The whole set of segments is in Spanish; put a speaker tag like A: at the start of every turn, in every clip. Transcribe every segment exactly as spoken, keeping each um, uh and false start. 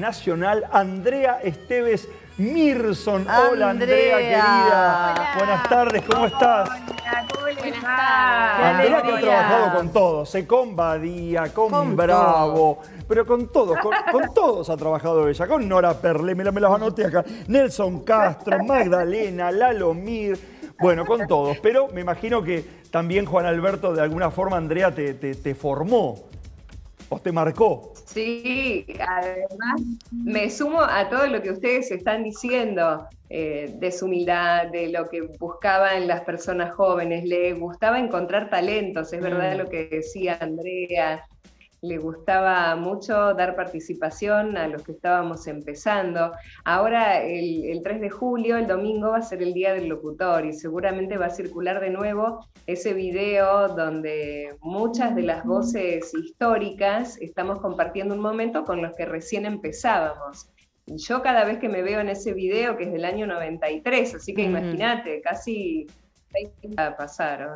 A: Nacional, Andrea Esteves Mirson. Hola, Andrea, querida.
B: Hola.
A: Buenas tardes, ¿cómo estás?
B: Hola, ¿cómo les
C: Buenas
B: va?
C: tardes.
A: Andrea, que ha trabajado con todos, ¿eh? Con Badía, con,
B: Con
A: Bravo, pero con todos, con, con todos ha trabajado ella, con Nora Perle, me, la, me las anoté acá, Nelson Castro, Magdalena, Lalo Mir, bueno, con todos, pero me imagino que también Juan Alberto, de alguna forma, Andrea, te, te, te formó, o te marcó.
B: Sí, además me sumo a todo lo que ustedes están diciendo, eh, de su humildad, de lo que buscaba en las personas jóvenes. Le gustaba encontrar talentos, es
C: Mm.
B: verdad lo que decía Andrea. Le gustaba mucho dar participación a los que estábamos empezando. Ahora, el, el tres de julio, el domingo, va a ser el Día del Locutor y seguramente va a circular de nuevo ese video donde muchas de las voces históricas estamos compartiendo un momento con los que recién empezábamos. Y yo cada vez que me veo en ese video, que es del año noventa y tres, así que mm. imagínate, casi treinta pasaron.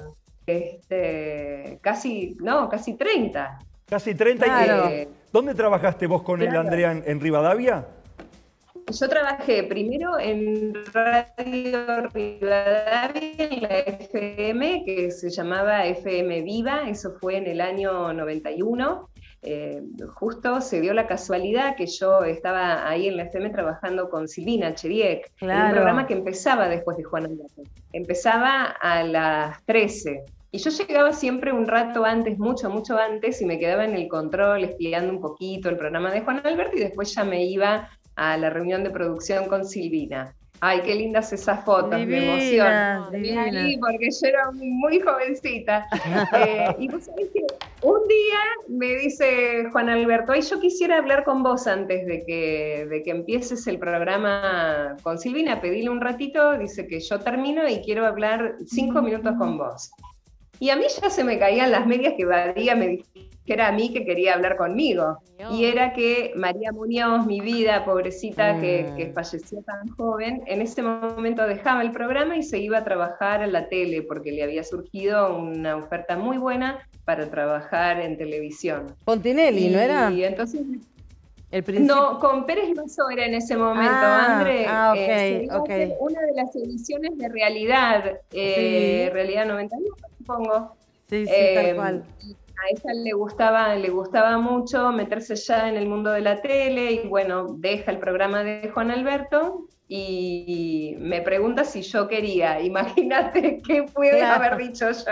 B: Este, casi, no, casi treinta.
A: Casi treinta.
B: Claro.
A: Y, ¿dónde trabajaste vos con
B: Claro.
A: él, Andrea, en, en Rivadavia?
B: Yo trabajé primero en Radio Rivadavia, en la F M, que se llamaba F M Viva, eso fue en el año noventa y uno. Eh, justo se dio la casualidad que yo estaba ahí en la F M trabajando con Silvina Chediek,
C: Claro.
B: en un programa que empezaba después de Juan Alberto. Empezaba a las trece. Y yo llegaba siempre un rato antes, mucho, mucho antes, y me quedaba en el control espiando un poquito el programa de Juan Alberto y después ya me iba a la reunión de producción con Silvina. Ay, qué lindas esas fotos,
C: Divina,
B: me emociono.
C: divina.
B: Ahí, porque yo era muy jovencita. eh, y vos sabés que un día me dice Juan Alberto, ay, yo quisiera hablar con vos antes de que, de que empieces el programa con Silvina, pedile un ratito, dice que yo termino y quiero hablar cinco minutos con vos. Y a mí ya se me caían las medias que Badía me dijera a mí que quería hablar conmigo. Dios. Y era que María Muñoz, mi vida, pobrecita, mm. que, que falleció tan joven, en ese momento dejaba el programa y se iba a trabajar en la tele, porque le había surgido una oferta muy buena para trabajar en televisión.
C: Con Tinelli,
B: y,
C: ¿no era?
B: Y entonces...
C: El principio...
B: No, con Pérez Mazo era en ese momento,
C: ah,
B: André.
C: Ah, ok,
B: eh,
C: ok.
B: Una de las ediciones de Realidad, eh,
C: sí.
B: Realidad noventa y uno, supongo.
C: Sí, sí,
B: eh,
C: tal cual.
B: A ella le gustaba, le gustaba mucho meterse ya en el mundo de la tele y bueno, deja el programa de Juan Alberto y me pregunta si yo quería. Imagínate qué pude claro. haber dicho yo.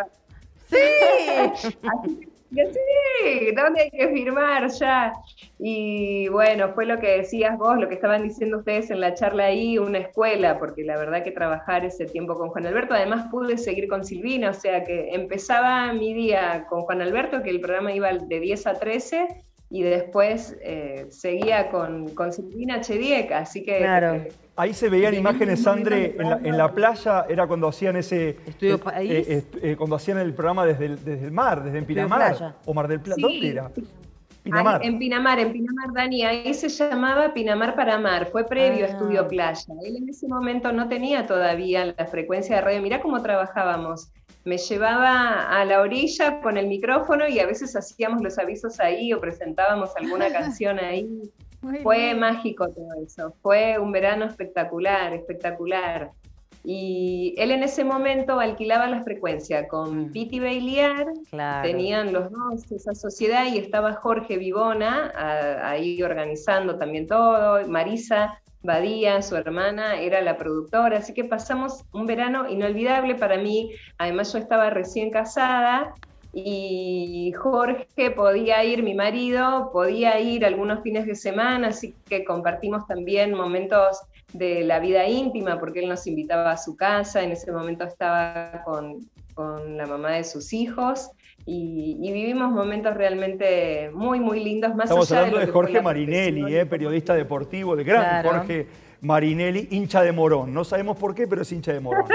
C: ¡Sí!
B: Así que, sí, ¿dónde hay que firmar ya? Y bueno, fue lo que decías vos, lo que estaban diciendo ustedes en la charla ahí, una escuela, porque la verdad que trabajar ese tiempo con Juan Alberto, además pude seguir con Silvina, o sea que empezaba mi día con Juan Alberto, que el programa iba de diez a trece, y después eh, seguía con, con Silvina Chediek, así que...
C: Claro.
B: Eh,
A: Ahí se veían imágenes, André, en la, en la playa, era cuando hacían ese...
C: Estudio País.
A: Eh, eh, eh, cuando hacían el programa desde el, desde el mar, desde Pinamar. O Mar del Plata,
B: sí.
A: ¿Dónde era? Pinamar.
B: Ahí, en Pinamar, en Pinamar, Dani, ahí se llamaba Pinamar para Mar, fue previo
C: ah.
B: a Estudio Playa. Él en ese momento no tenía todavía la frecuencia de radio, mirá cómo trabajábamos. Me llevaba a la orilla con el micrófono y a veces hacíamos los avisos ahí o presentábamos alguna canción ahí. Muy fue bien. Mágico todo eso, fue un verano espectacular, espectacular. Y él en ese momento alquilaba la frecuencia con Piti Bailiar, claro. Tenían los dos esa sociedad y estaba Jorge Vivona a, ahí organizando también todo, Marisa Badía, su hermana, era la productora, así que pasamos un verano inolvidable para mí. Además yo estaba recién casada y Jorge podía ir, mi marido, podía ir algunos fines de semana, así que compartimos también momentos de la vida íntima, porque él nos invitaba a su casa, en ese momento estaba con, con la mamá de sus hijos, y, y vivimos momentos realmente muy, muy lindos. Más
A: Estamos
B: allá
A: hablando
B: de,
A: de Jorge Marinelli, eh, periodista deportivo, el gran claro. Jorge Marinelli, hincha de Morón. No sabemos por qué, pero es hincha de Morón.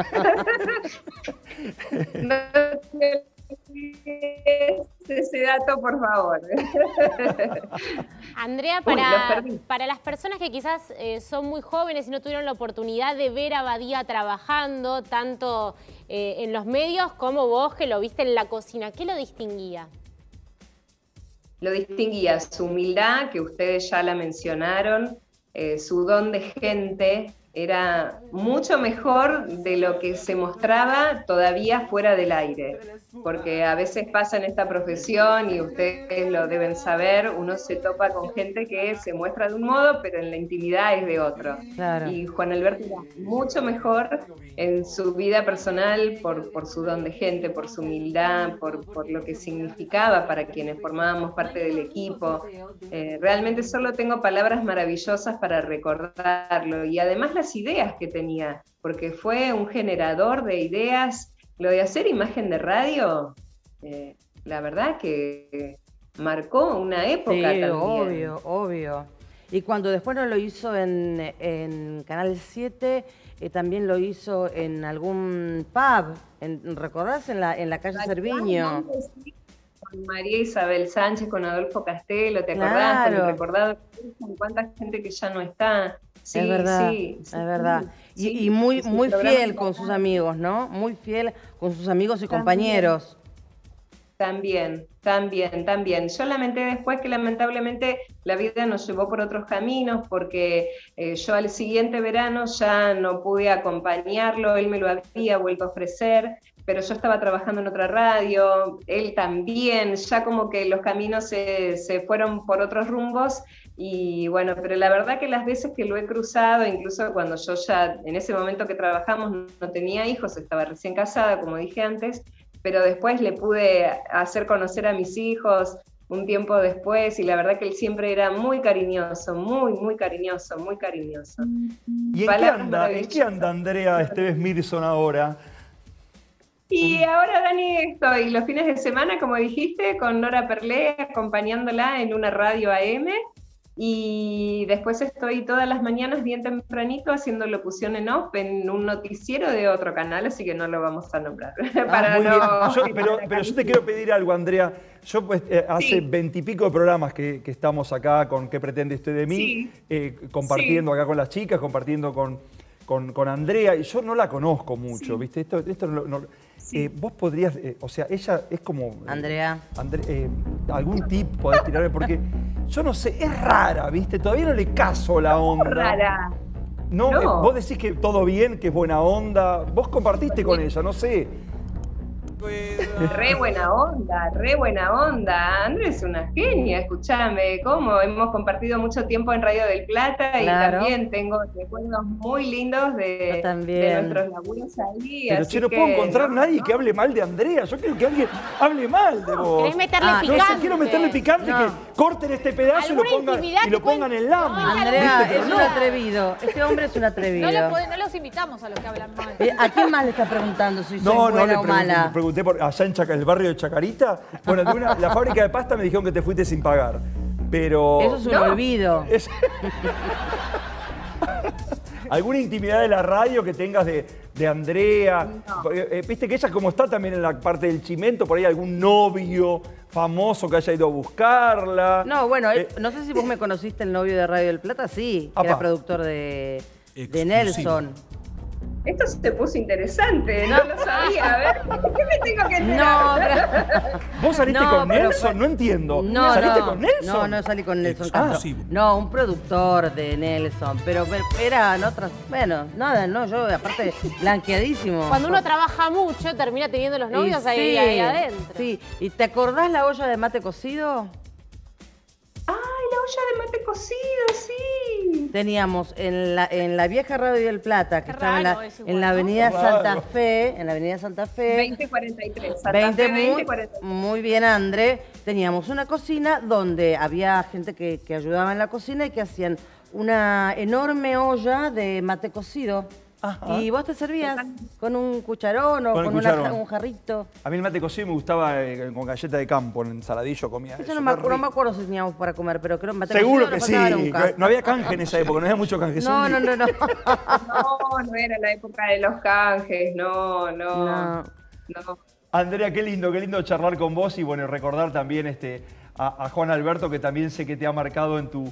B: No, ese dato, por favor.
C: Andrea, para, Uy, para las personas que quizás eh, son muy jóvenes y no tuvieron la oportunidad de ver a Badía trabajando, tanto eh, en los medios como vos que lo viste en la cocina, ¿qué lo distinguía?
B: lo distinguía su humildad, que ustedes ya la mencionaron, eh, su don de gente, era mucho mejor de lo que se mostraba todavía fuera del aire, porque a veces pasa en esta profesión, y ustedes lo deben saber, uno se topa con gente que se muestra de un modo, pero en la intimidad es de otro.
D: Claro.
B: Y Juan Alberto era mucho mejor en su vida personal por, por su don de gente, por su humildad, por, por lo que significaba para quienes formábamos parte del equipo. Eh, realmente solo tengo palabras maravillosas para recordarlo, y además las ideas que tenía, porque fue un generador de ideas. Lo de hacer imagen de radio, eh, la verdad que marcó una época
D: sí,
B: también.
D: obvio, obvio. Y cuando después no lo hizo en, en Canal siete, eh, también lo hizo en algún pub, en, ¿recordás? En la, en la calle Cerviño.
B: Con María Isabel Sánchez, con Adolfo Castelo, ¿te acordás?
D: Claro.
B: Con el recordado, con cuánta gente que ya no está. Sí,
D: es verdad,
B: sí, sí,
D: es verdad. Y,
B: sí,
D: y muy,
B: sí,
D: muy
B: programa
D: fiel con sus amigos, ¿no? Muy fiel con sus amigos y compañeros.
B: También, también, también. Yo lamenté después que lamentablemente la vida nos llevó por otros caminos, porque eh, yo al siguiente verano ya no pude acompañarlo, él me lo había vuelto a ofrecer, pero yo estaba trabajando en otra radio, él también, ya como que los caminos se, se fueron por otros rumbos. Y bueno, pero la verdad que las veces que lo he cruzado, incluso cuando yo ya, en ese momento que trabajamos, no tenía hijos, estaba recién casada, como dije antes, pero después le pude hacer conocer a mis hijos un tiempo después, y la verdad que él siempre era muy cariñoso, muy, muy cariñoso, muy cariñoso.
A: ¿Y en qué anda, en qué anda Andrea Esteves Mirson ahora?
B: Y ahora, Dani, estoy los fines de semana, como dijiste, con Nora Perlé, acompañándola en una radio A M, y después estoy todas las mañanas bien tempranito haciendo locución en off en un noticiero de otro canal, así que no lo vamos a nombrar. Para
A: Ah, muy
B: no...
A: bien. Yo, pero, pero yo te quiero pedir algo, Andrea. Yo pues eh, hace veintipico de programas que, que estamos acá con ¿Qué pretende usted de mí?
B: Sí.
A: Eh, compartiendo
B: Sí.
A: acá con las chicas, compartiendo con, con, con Andrea, y yo no la conozco mucho,
B: Sí.
A: ¿viste? Esto, esto no, no-
B: Sí.
A: eh, vos podrías, eh, o sea, ella es como... eh,
D: Andrea.
A: Andre- eh, algún tip podés tirarme, porque yo no sé, es rara, ¿viste? Todavía no le caso la onda.
B: Rara.
A: No,
B: No.
A: eh, vos decís que todo bien, que es buena onda. Vos compartiste con ella, no sé.
B: Re buena onda, re buena onda. Andrés es una genia, escúchame, ¿cómo? Hemos compartido mucho tiempo en Radio del Plata,
D: Claro.
B: y también tengo recuerdos muy lindos de,
D: Yo también.
B: de nuestros laburos ahí.
A: Pero
B: así
A: che, no
B: que,
A: puedo encontrar
B: no,
A: nadie
B: no.
A: que hable mal de Andrea. Yo quiero que alguien hable mal de vos.
C: ¿Querés meterle
D: Ah,
A: No
C: picante?
A: sé, quiero meterle picante,
D: No.
A: que corten este pedazo y lo
C: ¿Alguna
A: pongan,
C: intimidad
A: y lo
C: que
A: pongan en
C: cuente?
A: LAM.
C: No,
D: Andrea
A: ¿Viste? Pero
D: es
A: no.
D: un atrevido. Este hombre es un atrevido.
E: No, lo pod- no los invitamos a los que hablan mal.
D: Eh, ¿A quién más le está preguntando si
A: No,
D: soy
A: no, le
D: buena o
A: pregunté, le
D: mala?
A: pregunté por allá en Chaca- el barrio de Chacarita. Bueno, de una- la fábrica de pasta me dijeron que te fuiste sin pagar. Pero.
D: Eso es un
B: No.
D: olvido.
A: Es- ¿Alguna intimidad de la radio que tengas de, de Andrea? Porque, eh, Viste que ella, como está también en la parte del chimento, por ahí algún novio famoso que haya ido a buscarla.
D: No, bueno,
A: Eh,
D: eh, no sé si vos me conociste el novio de Radio del Plata, sí, que
A: Apa.
D: era productor de, de Nelson.
B: Esto se puso interesante, no lo sabía. A ver, ¿qué me tengo que
D: No,
B: enterar?
D: pero...
A: ¿Vos saliste
D: No,
A: con
D: pero
A: Nelson?
D: fue-
A: No entiendo.
D: No,
A: ¿Saliste
D: no,
A: con Nelson?
D: No, no salí con Nelson.
A: Exclusivo.
D: Castro. No, un productor de Nelson, pero pero eran otras, bueno, nada, no, yo aparte blanqueadísimo.
C: Cuando uno trabaja mucho, termina teniendo los novios
D: Y
C: ahí,
D: sí,
C: ahí adentro.
D: Sí, ¿y te acordás la olla de mate cocido?
B: ¡Ay, la olla de mate cocido, sí!
D: Teníamos en la, en la vieja Radio del Plata, que
E: Qué
D: estaba en la,
E: raro es igual,
D: en la
E: ¿no?
D: avenida
A: Qué raro.
D: Santa Fe, en la avenida Santa Fe.
B: veinte cuarenta y tres, Santa
D: veinte,
B: Fe
D: muy,
B: veinte cuarenta y tres.
D: muy bien, André. Teníamos una cocina donde había gente que, que ayudaba en la cocina y que hacían una enorme olla de mate cocido.
A: Ajá.
D: Y vos te servías con un cucharón o
A: Con
D: con,
A: el
D: una-
A: cucharón.
D: un jarrito.
A: A mí el mate cocido me gustaba eh, con galleta de campo, en ensaladillo comía eso.
D: Yo no me,
A: qué
D: acuerdo, no me
A: rico.
D: acuerdo si teníamos para comer, pero creo que mate
A: Seguro
D: cocido
A: que
D: no
A: sí.
D: pasaba nunca.
A: No había canje en esa época, no había mucho canje.
D: No, no, no, no.
B: No, no era la época de los canjes, no, no,
D: No.
B: no.
A: Andrea, qué lindo, qué lindo charlar con vos y bueno, recordar también este, a, a Juan Alberto, que también sé que te ha marcado en tu,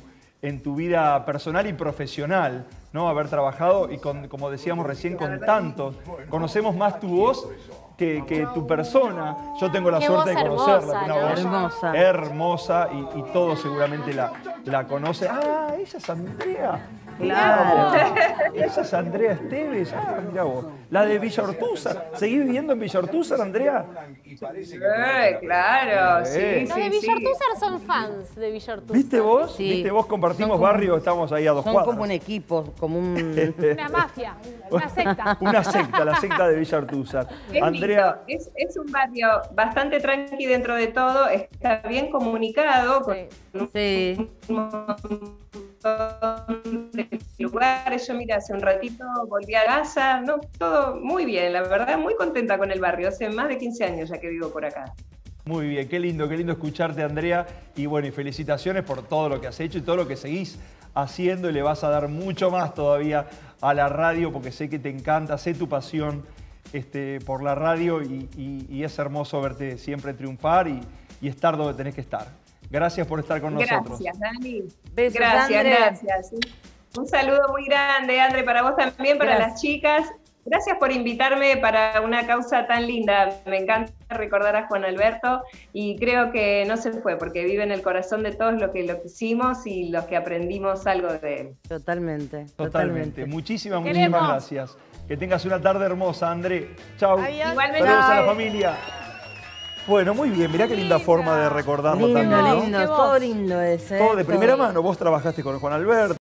A: en tu vida personal y profesional, ¿no? Haber trabajado y con, como decíamos recién, con tantos. Conocemos más tu voz que, que tu persona. Yo tengo la
C: Qué
A: suerte de
C: voz
A: conocerla.
C: hermosa,
A: Una
C: ¿no?
A: voz
D: Hermosa.
A: hermosa y, y todos seguramente la, la conocen. Ah, esa es Andrea.
D: Claro.
A: Esa es Andrea Esteves. Ah, mirá vos. La de Villa Ortúzar. ¿Seguís viviendo en Villa Ortúzar, Andrea?
B: Eh, claro, sí,
A: Eh.
C: Los de
B: sí,
C: Villa
B: sí.
C: Ortúzar son fans de Villa Ortúzar.
A: ¿Viste vos?
D: Sí.
A: ¿Viste vos? Compartimos
D: Son como-
A: barrio, estamos ahí a dos
D: Son
A: cuadras.
D: como un equipo, como un...
E: Una mafia, una secta.
A: Una secta, la secta de Villa Ortúzar.
B: Es
A: Andrea,
B: lindo. Es, es un barrio bastante tranqui dentro de todo, está bien comunicado, con
D: Sí.
B: un montón de lugares. Yo, mira, hace un ratito volví a casa, no, todo muy bien, la verdad, muy contenta con el barrio. Hace más de quince años ya que vivo por acá.
A: muy bien, qué lindo, qué lindo escucharte, Andrea. Y bueno, y felicitaciones por todo lo que has hecho y todo lo que seguís haciendo y le vas a dar mucho más todavía a la radio porque sé que te encanta, sé tu pasión este, por la radio y, y- y es hermoso verte siempre triunfar y, y estar donde tenés que estar. Gracias por estar con nosotros.
B: Gracias, Dani.
D: Besos,
B: Gracias,
D: Andre.
B: gracias. Un saludo muy grande, Andre, para vos también, para
D: Gracias.
B: las chicas. Gracias por invitarme para una causa tan linda. Me encanta recordar a Juan Alberto y creo que no se fue porque vive en el corazón de todos los que lo quisimos y los que aprendimos algo de él.
D: Totalmente,
A: Totalmente.
D: totalmente.
A: Muchísimas,
E: Queremos.
A: muchísimas gracias. Que tengas una tarde hermosa, André. Chau.
E: Adiós.
B: Igualmente.
A: Saludos a la
B: Chau.
A: familia. Bueno, muy bien. Mirá qué linda
E: Linda.
A: forma de recordarlo
D: Lindo,
A: también, ¿no?
D: lindo,
E: Qué
D: todo
E: voz.
D: lindo ese.
A: Todo de primera
D: todo.
A: mano. Vos trabajaste con Juan Alberto.